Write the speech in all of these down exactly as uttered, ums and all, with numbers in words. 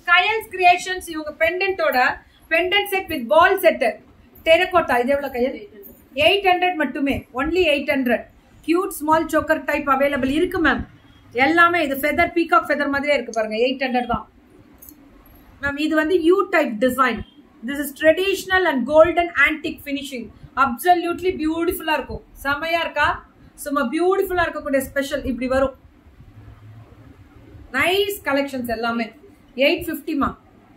கயல்ஸ் creations இவங்க பெண்டன்ட்டோட pendant set with ball set terracotta. இது எவ்வளவு கயல்? எயிட் ஹண்ட்ரட் மட்டுமே. Only eight hundred. Cute small choker type available இருக்கு மேம். எல்லாமே இது ஃபெதர் பீகாக் ஃபெதர் மாதிரியே இருக்கு பாருங்க. எயிட் ஹண்ட்ரட் தான் மேம். இது வந்து U type design. This is traditional and golden antique finishing. Absolutely பியூட்டிஃபுல்லா இருக்கும். செமையா இருக்கா? சும்மா பியூட்டிஃபுல்லா இருக்கக்கூடிய ஸ்பெஷல் இப்படி வரும். நைஸ் கலெக்ஷன்ஸ் எல்லாமே. எயிட் பிப்டி மா.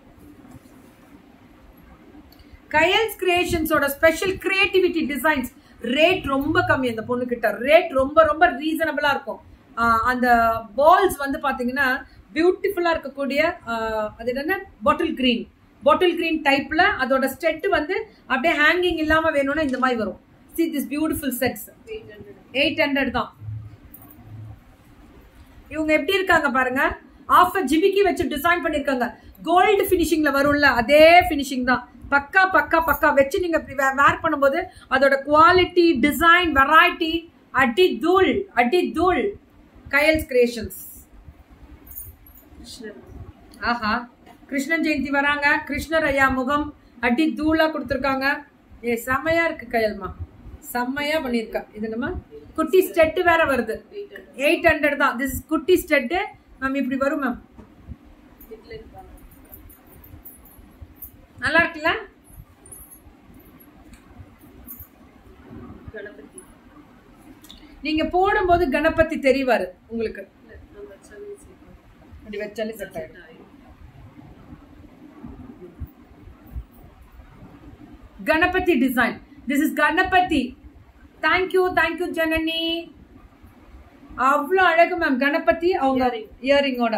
கயல்ஸ் கிரியேஷன்ஸோட ஸ்பெஷல் கிரியேட்டிவிட்டி டிசைன்ஸ். ரேட் ரொம்ப கம்மி. அந்த பொண்ணு கிட்ட ரேட் ரொம்ப ரொம்ப ரீசனபிளா இருக்கும். அந்த பால்ஸ் வந்து பாத்தீங்கன்னா பியூட்டிஃபுல்லா இருக்கக்கூடிய அது என்ன பாட்டில் கிரீன் பாட்டில் கிரீன் டைப்ல அதோட ஸ்டெட் வந்து அப்படியே ஹேங்கிங் இல்லாம வேணும்னா இந்த மாதிரி வரும். See this beautiful sets. Eight hundred தான். இவங்க எப்படி இருக்காங்க பாருங்க. ஆஃப் ஜிமிக்கி வச்சு டிசைன் பண்ணிருக்காங்க. கோல்டு பினிஷிங்ல வரும்ல அதே பினிஷிங் தான். பக்கா பக்கா பக்கா வச்சு நீங்க வேர் பண்ணும்போது அதோட குவாலிட்டி டிசைன் வெரைட்டி அடி தூள் அடி தூள். கயல்ஸ் கிரியேஷன்ஸ். ஆஹா கிருஷ்ணன் ஜெயந்தி வராங்க. கிருஷ்ணர் ஐயா முகம் அடி தூளா கொடுத்துருக்காங்க. ஏ செம்மையா இருக்கு கயல்மா. செம்மையா பண்ணிருக்கா. இது நம்ம குட்டி ஸ்டெட் வேற வருது. எயிட் ஹண்ட்ரட் தான். திஸ் இஸ் குட்டி ஸ்டெட் மேம். இப்படி வரும் மேம். நல்லா இருக்குல்ல? நீங்க போடும்போது கணபதி தெரிவாரு உங்களுக்கு. அப்படி வச்சாலே செட் ஆயிடும். Ganapathi design. This is Ganapathi. Thank you thank you Janani. அவ்வளவு அழகு மேம். கணபதி அவங்க இயரிங்கோட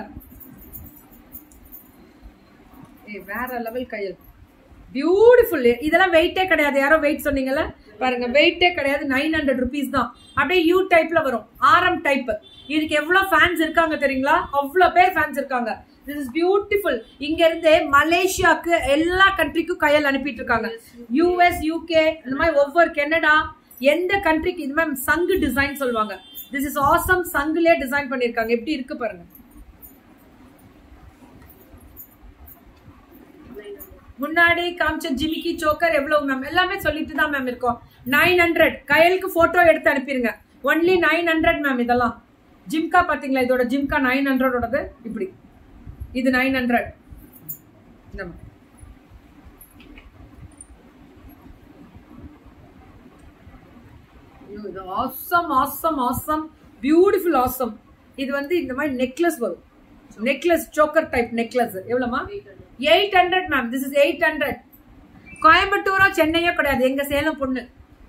வேற லெவல் கயல். பியூட்டிஃபுல். இதெல்லாம் வெயிட்டே கிடையாது. யாரோ வெயிட் சொன்னீங்கல்ல பாருங்க. வெயிட்டே கிடையாது. நைன் ஹண்ட்ரட் ருபீஸ் தான். அப்படியே யூ டைப்ல வரும். ஆரம் டைப். இதுக்கு எவ்வளவு ஃபேன்ஸ் இருக்காங்க தெரியுங்களா? அவ்வளவு பேர் ஃபேன்ஸ் இருக்காங்க. This is beautiful. இங்க இருந்து மலேசியாக்கு எல்லா கண்ட்ரிக்கும் கயல் அனுப்பிட்டு இருக்காங்க. யூஎஸ் யூகே இந்த மாதிரி ஒவ்வொரு கனடா எந்த கண்ட்ரிக்கு இது மேம் சங்கு டிசைன் சொல்லுவாங்க. This is awesome. சங்குலே டிசைன் பண்ணிருக்காங்க. எப்படி இருக்கு பாருங்க. முன்னாடி காமிச்ச ஜிமிக்கி சோக்கர் எவ்வளவு மேம்? எல்லாமே சொல்லிட்டு தான் மேம் இருக்கோம். Nine hundred. கயலுக்கு போட்டோ எடுத்து அனுப்பிடுங்க. Only nine hundred ma'am. இதெல்லாம் ஜிம்கா பாத்தீங்களா? இதோட ஜிம்கா நைன் ஹண்ட்ரடோடது. இப்படி இது nine hundred. Awesome awesome awesome beautiful awesome. இது வந்து இந்த மாதிரி நெக்லஸ் வரும். Necklace choker type necklace. எவ்வளவுமா? Eight hundred ma'am. This is eight hundred. கோயம்புத்தூரோ சென்னையோ கிடையாது. எங்க சேலம் பொண்ணு.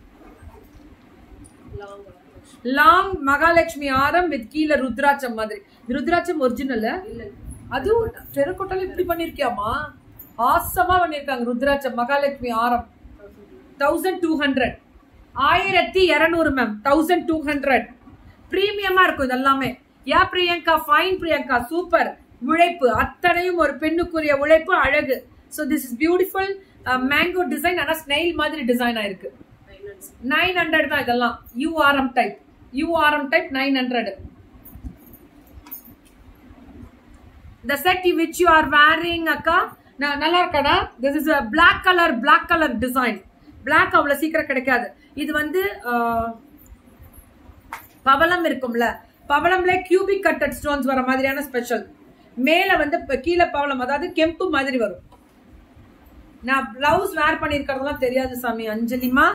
லாங் மகாலட்சுமி ஆரம் வித் கீழ ருத்ராட்சம் மாதிரி. ருத்ராட்சம் ஒரிஜினல். அதுவும் டெரகோட்டால இப்படி பண்ணிருக்கியாமா? ஆசமா பண்ணிருக்காங்க. ருத்ராட்சம் மகாலட்சுமி ஆரம் தௌசண்ட் டூ ஹண்ட்ரட். ஆயிரத்தி இருநூறு மேம். Thousand two hundred. பிரீமியமா இருக்கும் இது எல்லாமே. Yeah Priyanka fine. Priyanka super. உழைப்பு அத்தனையும் ஒரு பெண்ணுக்குரிய உழைப்பு அழகு. So this is beautiful mango design. ஆனா ஸ்னெயில் மாதிரி டிசைன் ஆயிருக்கு. நைன் ஹண்ட்ரட் தான் இதெல்லாம். URM type. URM type nine hundred. The set which you are wearing akka நல்லா இருக்கடா. This is a black color black color design. Black அவ்வளவு சீக்கிரம் கிடைக்காது. இது வந்து பவளம் இருக்கும்ல. பவளம்ல கியூபிக் கட்டட் ஸ்டோன்ஸ் வர மாதிரியான ஸ்பெஷல். மேல வந்து கீழே பவளம் அதாவது கெம்பு மாதிரி வரும். நான் பிளவுஸ் வேர் பண்ணிருக்கிறதெல்லாம் தெரியாது சாமி. அஞ்சலிமா